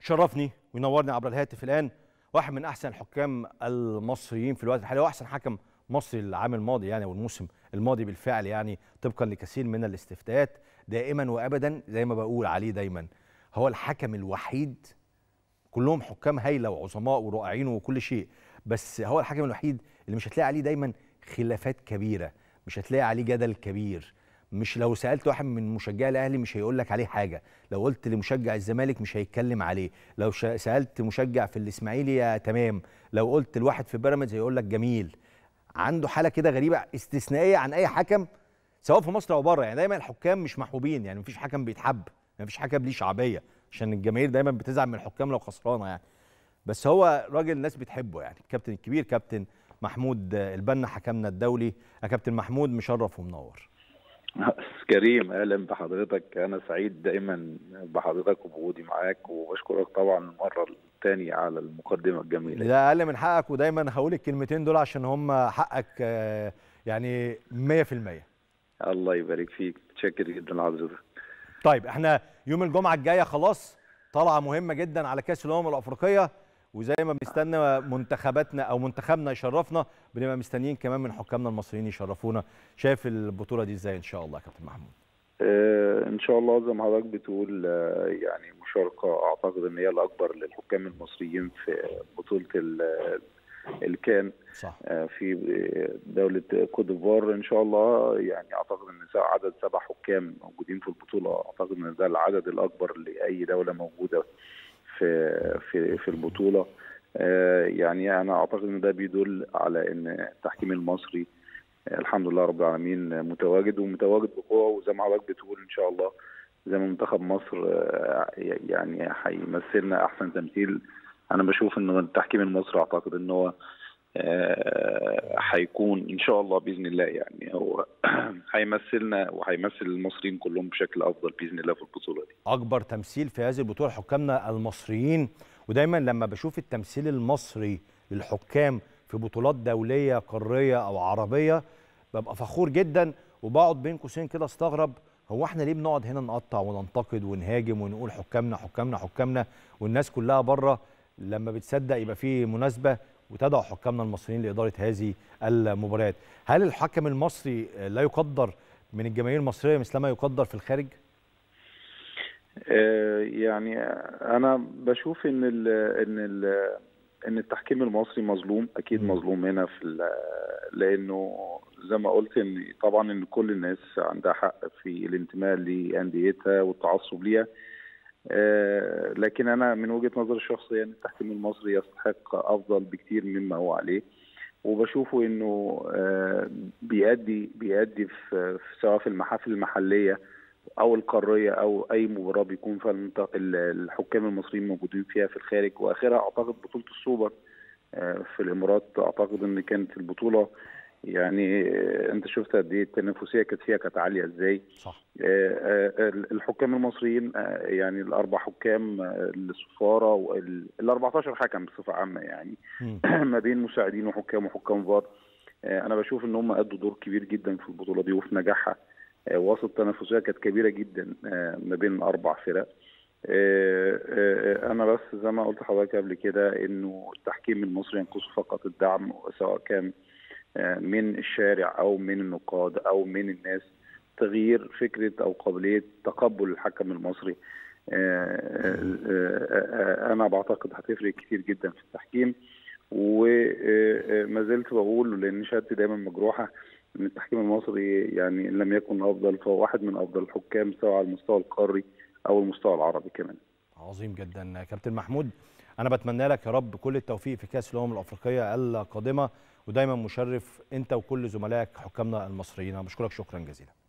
شرفني وينورني عبر الهاتف الآن واحد من أحسن الحكام المصريين في الوقت الحالي، وأحسن حكم مصري العام الماضي يعني والموسم الماضي بالفعل، يعني طبقا لكثير من الاستفتاءات. دائما وأبدا زي ما بقول عليه دايما، هو الحكم الوحيد. كلهم حكام هايلة وعظماء ورائعين وكل شيء، بس هو الحكم الوحيد اللي مش هتلاقي عليه دايما خلافات كبيرة، مش هتلاقي عليه جدل كبير. مش لو سألت واحد من مشجعي الأهلي مش هيقول لك عليه حاجة، لو قلت لمشجع الزمالك مش هيتكلم عليه، لو سألت مشجع في الإسماعيلي تمام، لو قلت لواحد في بيراميدز هيقول لك جميل. عنده حالة كده غريبة استثنائية عن أي حكم سواء في مصر أو بره. يعني دايما الحكام مش محبوبين، يعني مفيش حكم بيتحب، مفيش حكم ليه شعبية، عشان الجماهير دايما بتزعل من الحكام لو خسرانة يعني. بس هو راجل الناس بتحبه، يعني الكابتن الكبير كابتن محمود البنا حكمنا الدولي. يا كابتن محمود مشرف ومنور. كريم، اهلا بحضرتك. انا سعيد دايما بحضرتك وبوجودي معاك، وبشكرك طبعا المره الثانيه على المقدمه الجميله. ده اقل من حقك، ودايما هقول الكلمتين دول عشان هم حقك يعني 100%. الله يبارك فيك، متشكر جدا لحضرتك. طيب احنا يوم الجمعه الجايه خلاص طلعه مهمه جدا على كاس الامم الافريقيه، وزي ما بنستنى منتخباتنا او منتخبنا يشرفنا، بنبقى مستنيين كمان من حكامنا المصريين يشرفونا. شايف البطوله دي ازاي ان شاء الله يا كابتن محمود؟ ان شاء الله زي ما حضرتك بتقول، يعني مشاركه اعتقد ان هي الاكبر للحكام المصريين في بطوله الكان. صح. في دوله كوت ديفوار ان شاء الله. يعني اعتقد ان عدد 7 حكام موجودين في البطوله، اعتقد ان ده العدد الاكبر لاي دوله موجوده في البطوله. يعني انا اعتقد ان ده بيدل على ان التحكيم المصري الحمد لله رب العالمين متواجد ومتواجد بقوه، وزي ما حضرتك بتقول ان شاء الله زي ما منتخب مصر يعني هيمثلنا احسن تمثيل. انا بشوف ان التحكيم المصري اعتقد ان هو هيكون ان شاء الله باذن الله، يعني هو هيمثلنا وهيمثل المصريين كلهم بشكل افضل باذن الله في البطوله دي. اكبر تمثيل في هذه البطوله حكامنا المصريين، ودايما لما بشوف التمثيل المصري للحكام في بطولات دوليه قاريه او عربيه ببقى فخور جدا، وبقعد بين قوسين كده استغرب، هو احنا ليه بنقعد هنا نقطع وننتقد ونهاجم ونقول حكامنا حكامنا حكامنا، والناس كلها بره لما بتصدق يبقى في مناسبه وتدعو حكامنا المصريين لإدارة هذه المباريات؟ هل الحكم المصري لا يقدر من الجماهير المصرية مثلما يقدر في الخارج؟ يعني أنا بشوف إن التحكيم المصري مظلوم، أكيد مظلوم هنا لأنه زي ما قلت إن طبعا إن كل الناس عندها حق في الانتماء لأنديتها والتعصب ليها. لكن أنا من وجهة نظري الشخصية أن التحكيم المصري يستحق أفضل بكتير مما هو عليه، وبشوفه أنه بيأدي في سواء في المحافل المحلية أو القارية أو أي مباراة بيكون فيها الحكام المصريين موجودين فيها في الخارج. وآخرها أعتقد بطولة السوبر في الإمارات، أعتقد أن كانت البطولة يعني انت شفت قد ايه التنافسيه كانت عاليه ازاي. صح. الحكام المصريين يعني ال4 حكام الصفاره وال 14 حكم بصفه عامه يعني ما بين مساعدين وحكام فار. انا بشوف ان هم ادوا دور كبير جدا في البطوله دي وفي نجاحها، وسط التنافسيه كانت كبيره جدا ما بين 4 فرق. انا بس زي ما قلت لحضرتك قبل كده انه التحكيم المصري ينقصه فقط الدعم، سواء كان من الشارع او من النقاد او من الناس، تغيير فكره او قابليه تقبل الحكم المصري. انا بعتقد هتفرق كتير جدا في التحكيم، وما زلت بقول لان شهادتي دايما مجروحه ان التحكيم المصري يعني ان لم يكن افضل فهو واحد من افضل الحكام سواء على المستوى القاري او المستوى العربي كمان. عظيم جدا كابتن محمود، انا بتمنى لك يا رب كل التوفيق في كاس الامم الافريقيه القادمه، ودايما مشرف انت وكل زملائك حكامنا المصريين. انا بشكرك شكرا جزيلا.